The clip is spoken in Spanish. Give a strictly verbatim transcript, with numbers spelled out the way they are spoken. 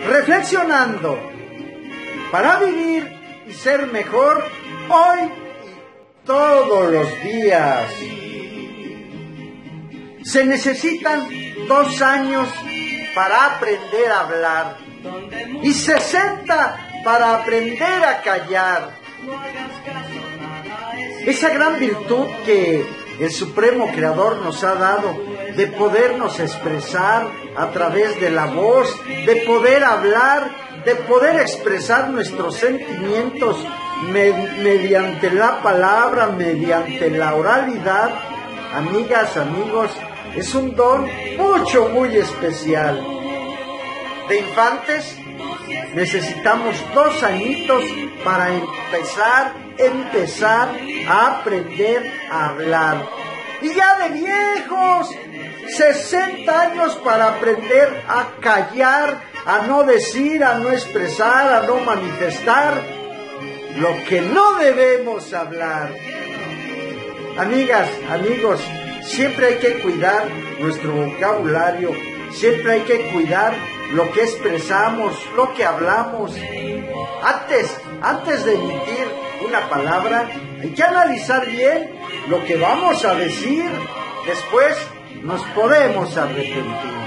reflexionando para vivir y ser mejor hoy y todos los días. Se necesitan dos años para aprender a hablar y sesenta para aprender a callar. Esa gran virtud que el Supremo Creador nos ha dado de podernos expresar a través de la voz, de poder hablar, de poder expresar nuestros sentimientos med- mediante la palabra, mediante la oralidad. Amigas, amigos, es un don mucho, muy especial. De infantes necesitamos dos añitos para empezar, empezar a aprender a hablar. Y ya de viejos, sesenta años para aprender a callar, a no decir, a no expresar, a no manifestar lo que no debemos hablar. Amigas, amigos, siempre hay que cuidar nuestro vocabulario, siempre hay que cuidar lo que expresamos, lo que hablamos. Antes, antes de emitir una palabra, hay que analizar bien lo que vamos a decir. Después nos podemos arrepentir.